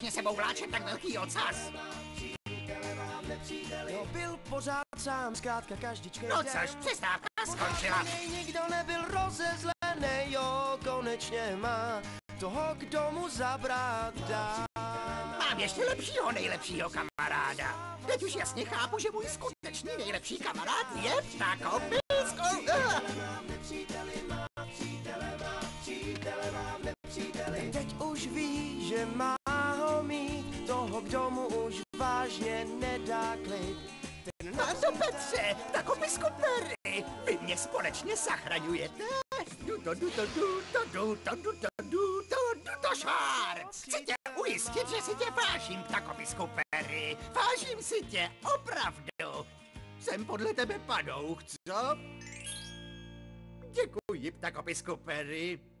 sebou vláčet tak velký ocas. Jo, byl pořád sám, zkrátka každičkej No což, přestávka skončila. Nikdo nebyl rozezlený, jo, konečně má toho, kdo mu zabrat dá. Mám ještě lepšího nejlepšího kamaráda. Teď už jasně chápu, že můj skutečný nejlepší kamarád je ptakopisko. Teď už ví, že má ho mít, toho, kdo mu už vážně nedá klid. A to Petře, ptakopisku Perry, vy mě společně zachraňujete. To Švárc. Chci tě ujistit, že si tě vážím, ptakopisku Perry. Vážím si tě, opravdu. Jsem podle tebe padouch, co? Děkuji, ptakopisku Perry.